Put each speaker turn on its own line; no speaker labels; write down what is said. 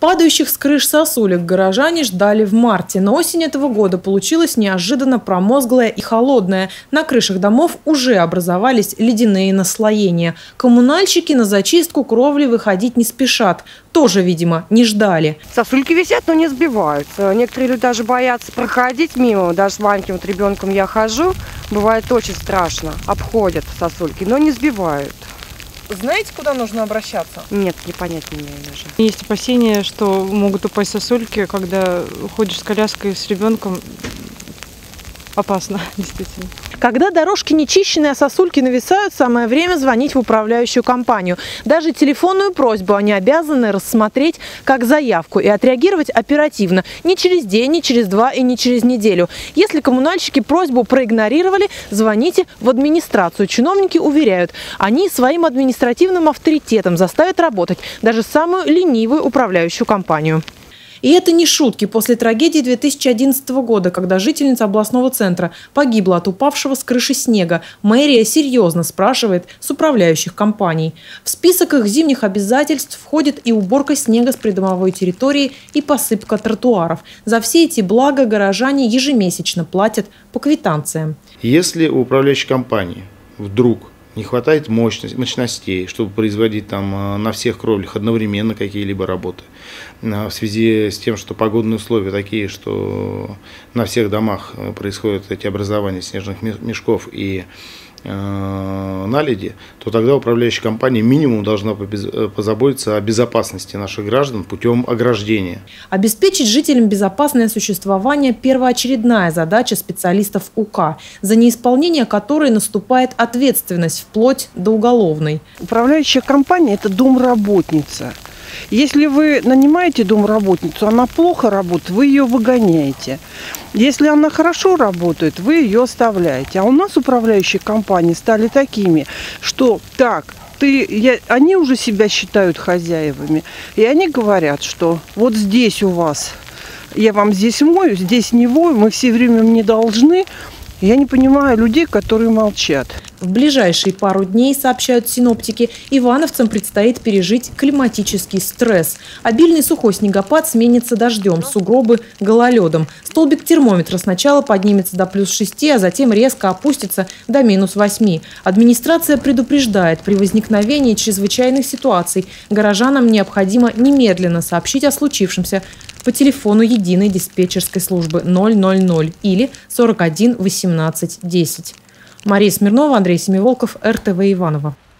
Падающих с крыш сосулек горожане ждали в марте, но осень этого года получилась неожиданно промозглая и холодная. На крышах домов уже образовались ледяные наслоения. Коммунальщики на зачистку кровли выходить не спешат. Тоже, видимо, не ждали.
Сосульки висят, но не сбиваются. Некоторые люди даже боятся проходить мимо. Даже с маленьким ребенком я хожу. Бывает очень страшно. Обходят сосульки, но не сбивают.
Знаете, куда нужно обращаться?
Нет, не понять не имею даже.
Есть опасения, что могут упасть сосульки, когда ходишь с коляской, с ребенком. Опасно, действительно.
Когда дорожки не чищены, а сосульки нависают, самое время звонить в управляющую компанию. Даже телефонную просьбу они обязаны рассмотреть как заявку и отреагировать оперативно. Не через день, не через два и не через неделю. Если коммунальщики просьбу проигнорировали, звоните в администрацию. Чиновники уверяют, они своим административным авторитетом заставят работать даже самую ленивую управляющую компанию. И это не шутки. После трагедии 2011 года, когда жительница областного центра погибла от упавшего с крыши снега, мэрия серьезно спрашивает с управляющих компаний. В список их зимних обязательств входит и уборка снега с придомовой территории и посыпка тротуаров. За все эти блага горожане ежемесячно платят по квитанциям.
Если у управляющей компании вдруг не хватает мощностей, чтобы производить там на всех кровлях одновременно какие-либо работы, в связи с тем, что погодные условия такие, что на всех домах происходят эти образования снежных мешков и наледи, то тогда управляющая компания минимум должна позаботиться о безопасности наших граждан путем ограждения.
Обеспечить жителям безопасное существование – первоочередная задача специалистов УК, за неисполнение которой наступает ответственность вплоть до уголовной.
Управляющая компания – это домработница. Если вы нанимаете домработницу, она плохо работает, вы ее выгоняете. Если она хорошо работает, вы ее оставляете. А у нас управляющие компании стали такими, что они уже себя считают хозяевами. И они говорят, что вот здесь у вас, я вам здесь мою, здесь не вою, мы все время не должны. Я не понимаю людей, которые молчат.
В ближайшие пару дней, сообщают синоптики, ивановцам предстоит пережить климатический стресс. Обильный сухой снегопад сменится дождем, сугробы – гололедом. Столбик термометра сначала поднимется до +6, а затем резко опустится до -8. Администрация предупреждает, при возникновении чрезвычайных ситуаций горожанам необходимо немедленно сообщить о случившемся по телефону единой диспетчерской службы 000 или 41 18 10. Мария Смирнова, Андрей Семиволков, РТВ Иваново.